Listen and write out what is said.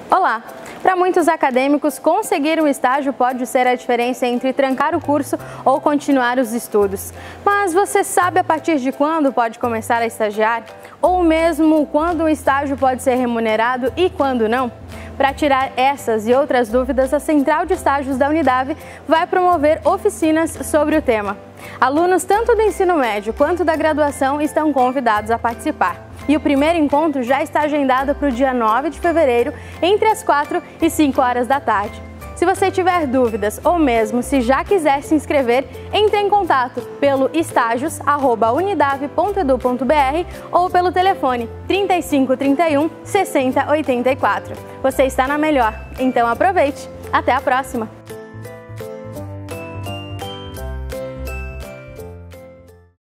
Olá! Para muitos acadêmicos, conseguir um estágio pode ser a diferença entre trancar o curso ou continuar os estudos. Mas você sabe a partir de quando pode começar a estagiar? Ou mesmo quando um estágio pode ser remunerado e quando não? Para tirar essas e outras dúvidas, a Central de Estágios da Unidave vai promover oficinas sobre o tema. Alunos tanto do ensino médio quanto da graduação estão convidados a participar. E o primeiro encontro já está agendado para o dia 9 de fevereiro, entre as 4 e 5 horas da tarde. Se você tiver dúvidas ou mesmo se já quiser se inscrever, entre em contato pelo estagios@unidave.edu.br ou pelo telefone 3531 6084. Você está na melhor, então aproveite! Até a próxima!